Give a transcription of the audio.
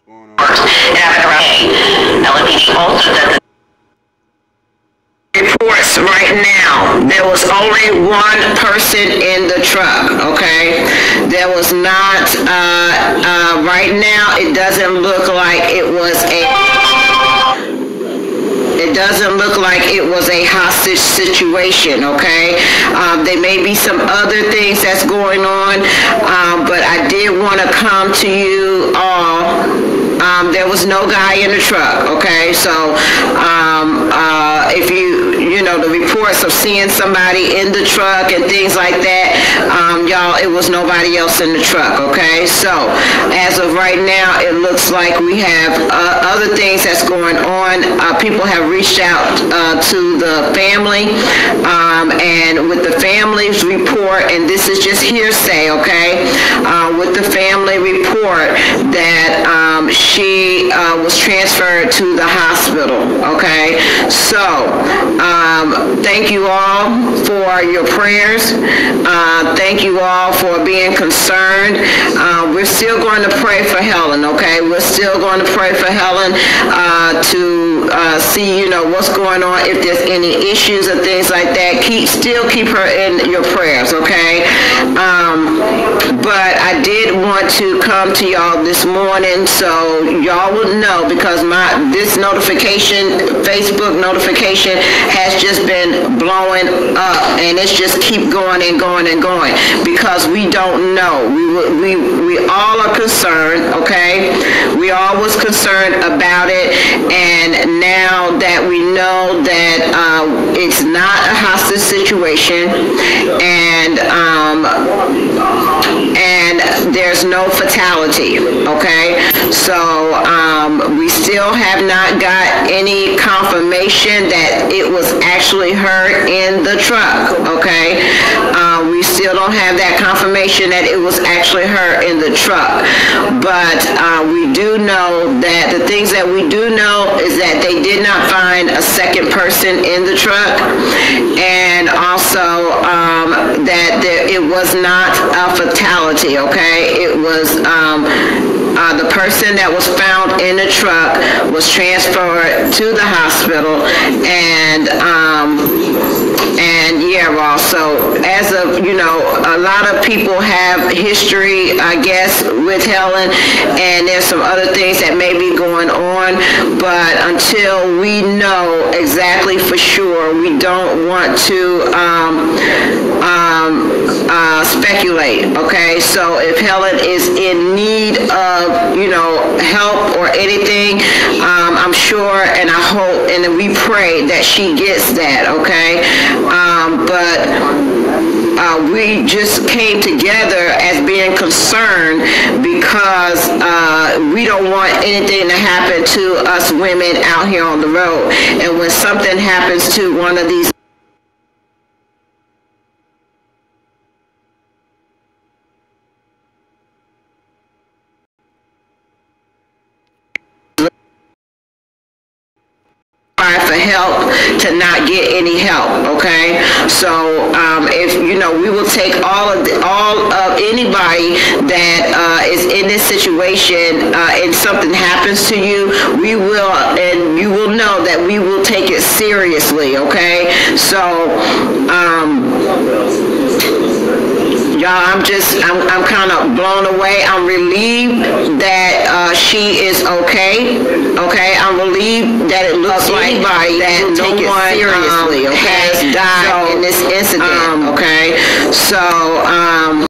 going on? LAPD also does reports right now. There was only one person in the truck, okay? There was not, right now, it doesn't look like it was a hostage situation, okay? There may be some other things that's going on, but I did want to come to you all. There was no guy in the truck, okay? So, if you know, the reports of seeing somebody in the truck and things like that, y'all, it was nobody else in the truck, okay? So, as of right now, it looks like we have other things that's going on. People have reached out to the family, and with the family's report, and this is just hearsay, okay? With the family report that she was transferred to the hospital, okay? So, thank you all for your prayers. Thank you all for being concerned. We're still going to pray for Helen, okay? We're still going to pray for Helen to see, you know, what's going on, if there's any issues and things like that. Still keep her in your prayers, okay? But I did want to come to y'all this morning so y'all would know, because this notification, Facebook notification, has just been blowing up, and it's just keep going and going and going, because we don't know. We all are concerned, okay? We all was concerned about it, and now that we know that it's not a hostage situation, and there's no fatality, okay? So we still have not got any confirmation that it was actually her in the truck, okay? We still don't have that confirmation that it was actually her in the truck. But we do know that the things that we do know is that they did not find a second person in the truck, and also that it was not a fatality, okay? It was the person that was found in the truck was transferred to the hospital, and yeah, Ross, so as of, you know, a lot of people have history, I guess, with Helen, and there's some other things that may be going on, but until we know exactly for sure, we don't want to speculate, okay? So if Helen is in need of, you know, help or anything, I'm sure, and I hope, and we pray that she gets that, okay? But we just came together as being concerned, because we don't want anything to happen to us women out here on the road. And when something happens to one of these for help to not get any help, okay? So if you know, we will take all of anybody that is in this situation, and something happens to you, we will, and you will know that we will take it seriously, okay? So y'all, I'm kind of blown away. I'm relieved that she is okay. Okay, I'm relieved that it looks like anybody that take it seriously, okay, has died in this incident. Okay, so